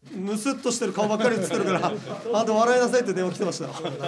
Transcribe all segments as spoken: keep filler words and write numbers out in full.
むすっとしてる顔ばっかり映ってるからあと笑いなさいって電話来てました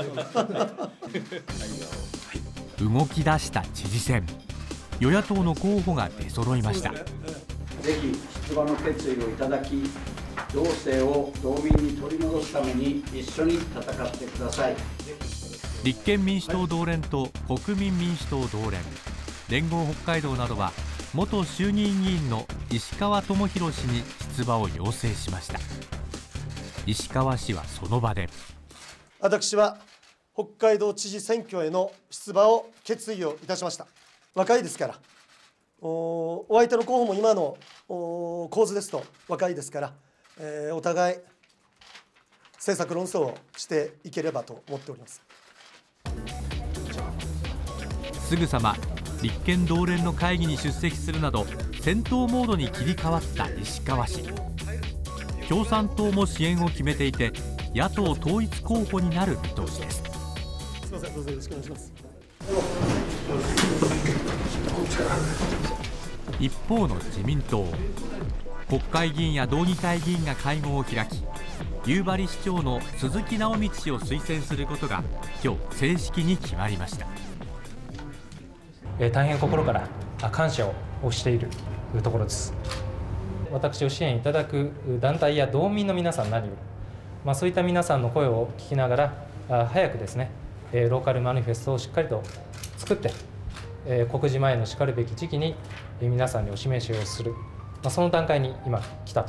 動き出した知事選、与野党の候補が出揃いました。 ぜひ出馬の決意をいただき、道政を道民に取り戻すために一緒に戦ってください。 立憲民主党同連と国民民主党同連、連合北海道などは元衆議院議員の石川智博氏に出馬を要請しました。石川氏はその場で、 私は北海道知事選挙への出馬を決意をいたしました。若いですから、お, お相手の候補も今の構図ですと若いですから、えー、お互い政策論争をしていければと思っております。 すぐさま立憲同連の会議に出席するなど戦闘モードに切り替わった石川氏。共産党も支援を決めていて野党統一候補になる見通しです。 すみません、どうぞよろしくお願いします。 一方の自民党、国会議員や道議会議員が会合を開き、夕張市長の鈴木直道氏を推薦することが今日正式に決まりました。 えー、大変心から感謝をしているところです。私を支援いただく団体や道民の皆さんなり、まあ、そういった皆さんの声を聞きながら早くですね、ローカルマニフェストをしっかりと作って、告示前のしかるべき時期に皆さんにお示しをする、まあ、その段階に今来たと。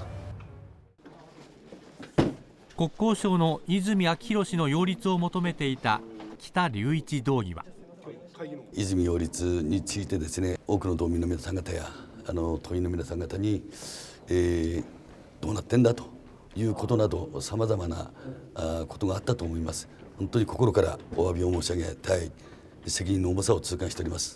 国交省の泉明弘氏の擁立を求めていた北隆一道議は、 泉擁立についてですね、多くの道民の皆さん方やあの党員の皆さん方に、えー、どうなってんだということなどさまざまなあことがあったと思います。本当に心からお詫びを申し上げたい、責任の重さを痛感しております。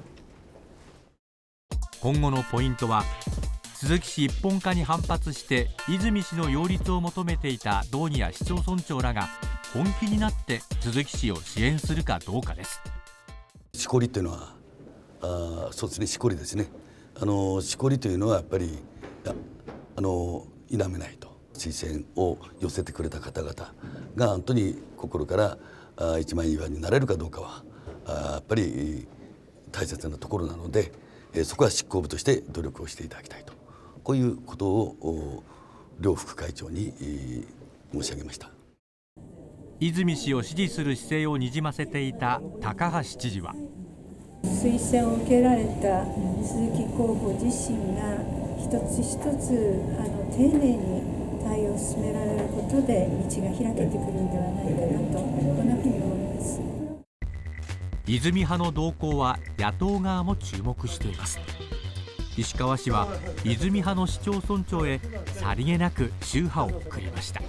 今後のポイントは、鈴木氏一本化に反発して泉氏の擁立を求めていた道議や市町村長らが本気になって鈴木氏を支援するかどうかです。 しこりというのは、あそうですね、しこりですね。あのしこりというのはやっぱりあの否めないと、推薦を寄せてくれた方々が本当に心からあ一枚岩になれるかどうかはあやっぱり大切なところなので、えそこは執行部として努力をしていただきたいと、こういうことを両副会長に申し上げました。 泉氏を支持する姿勢をにじませていた高橋知事は、 推薦を受けられた鈴木候補自身が一つ一つあの丁寧に対応を進められることで道が開けてくるんではないかなと、こんなふうに思います。 泉派の動向は野党側も注目しています。石川氏は泉派の市町村長へさりげなく秋波を送りました。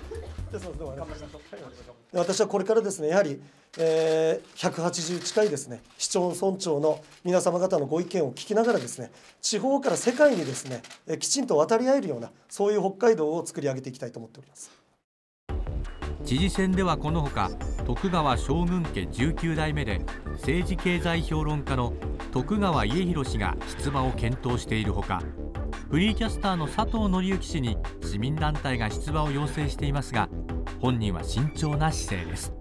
私はこれからですね、やはり、えー、ひゃくはちじゅう近いですね市町村長の皆様方のご意見を聞きながらですね、地方から世界にですね、えー、きちんと渡り合えるような、そういう北海道を作り上げていきたいと思っております。 知事選ではこのほか、徳川将軍家じゅうきゅう代目で政治経済評論家の徳川家広氏が出馬を検討しているほか、フリーキャスターの佐藤紀之氏に市民団体が出馬を要請していますが、本人は慎重な姿勢です。